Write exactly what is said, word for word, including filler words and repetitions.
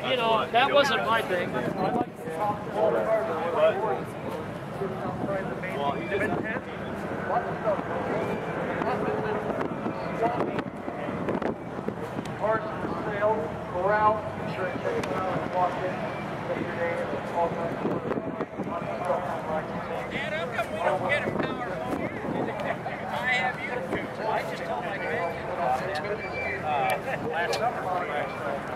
you know, that wasn't my thing. I like to talk to all the cars. Well, you didn't have cars for sale, go out, sure and check them out, and walk in, take your name, all kinds of stuff. Dad, how come we don't get a power phone? I have you. I just told my grandkids about that uh, last summer.